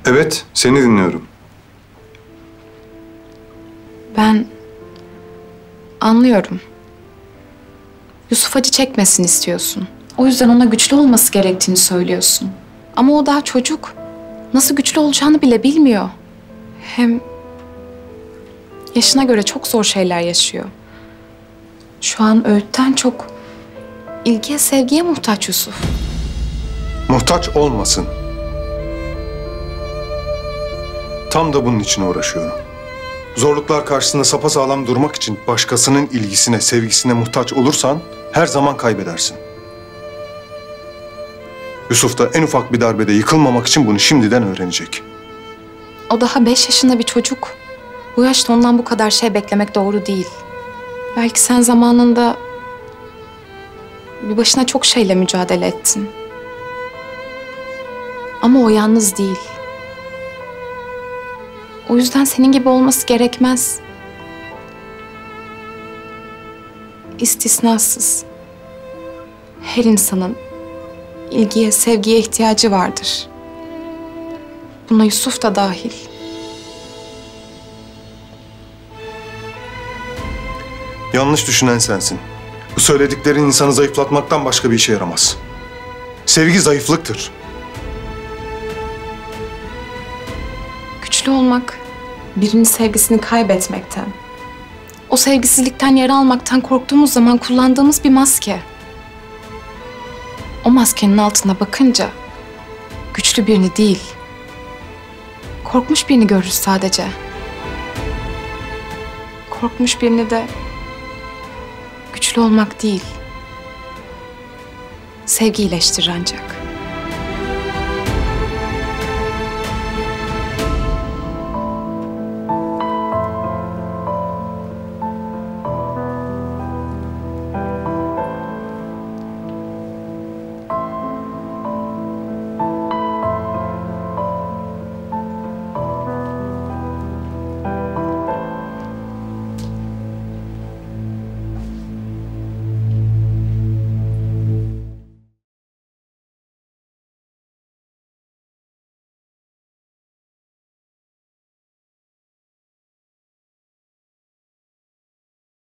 Evet, seni dinliyorum. Ben anlıyorum. Yusuf acı çekmesin istiyorsun. O yüzden ona güçlü olması gerektiğini söylüyorsun. Ama o daha çocuk. Nasıl güçlü olacağını bile bilmiyor. Hem yaşına göre çok zor şeyler yaşıyor. Şu an Öğüt'ten çok ilgiye, sevgiye muhtaç Yusuf. Muhtaç olmasın. Tam da bunun için uğraşıyorum. Zorluklar karşısında sapasağlam durmak için başkasının ilgisine, sevgisine muhtaç olursan her zaman kaybedersin. Yusuf da en ufak bir darbede yıkılmamak için bunu şimdiden öğrenecek. O daha 5 yaşında bir çocuk. Bu yaşta ondan bu kadar şey beklemek doğru değil. Belki sen zamanında bir başına çok şeyle mücadele ettin. Ama o yalnız değil. O yüzden senin gibi olması gerekmez. İstisnasız. Her insanın ilgiye, sevgiye ihtiyacı vardır. Buna Yusuf da dahil. Yanlış düşünen sensin. Bu söylediklerin insanı zayıflatmaktan başka bir işe yaramaz. Sevgi zayıflıktır. Güçlü olmak, birinin sevgisini kaybetmekten, o sevgisizlikten yara almaktan korktuğumuz zaman kullandığımız bir maske. O maskenin altına bakınca güçlü birini değil, korkmuş birini görürüz sadece. Korkmuş birini de güçlü olmak değil, sevgi iyileştirir ancak.